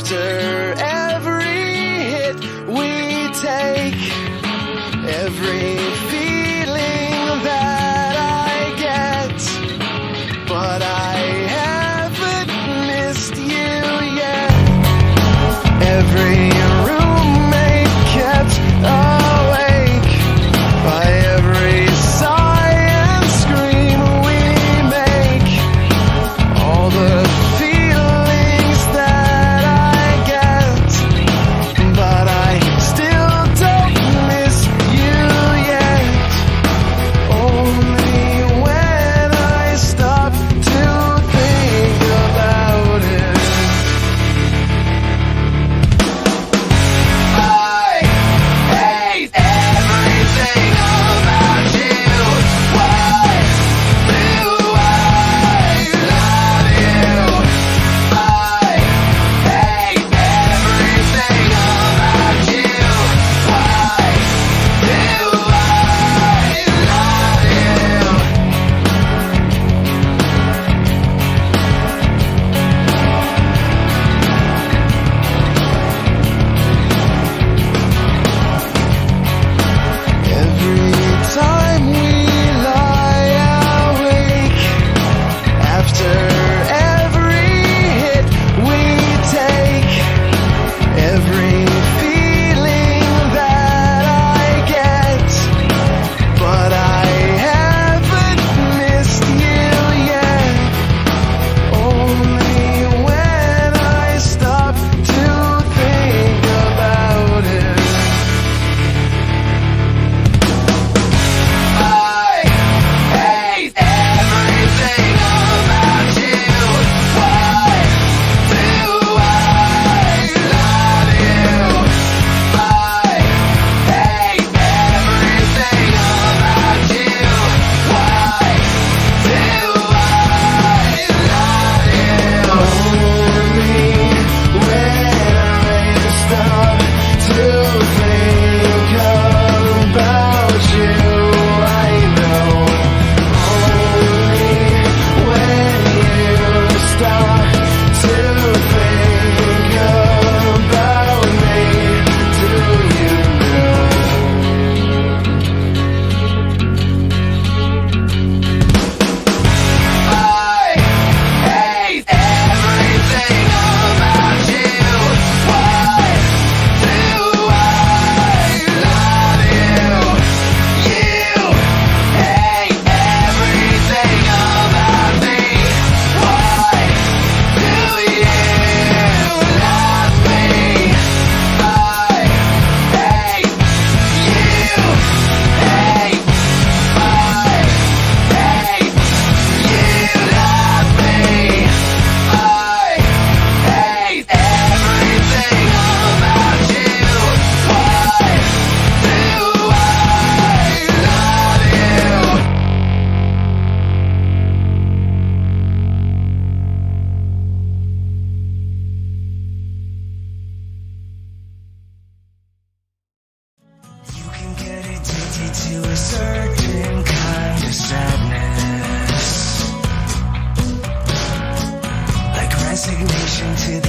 After every hit we take, every feeling that I get, but I haven't missed you yet. Every roommate kept awake by every sigh and scream we make. All the feelings that I get, but I still don't miss you yet. Only when I stop to think about it. I hate everything about you. Why do I love you? I hate everything about you. Why do I love you? Every time we lie awake, after every hit we take, every feeling that I get, but I haven't missed you yet. Only when I stop to think about it. I hate everything about you. Why do I love you? I hate everything about you. Why do I love you? Only when I stop to think about you, I know. Only when you stop to think about me, do you know? I hate everything about you. Why do I love you? You hate everything about me. Why do you love me? I hate you. Hate. I hate you. Love me. I hate everything about you. Why do I love you? You can get addicted to a certain kind of sadness, like resignation to the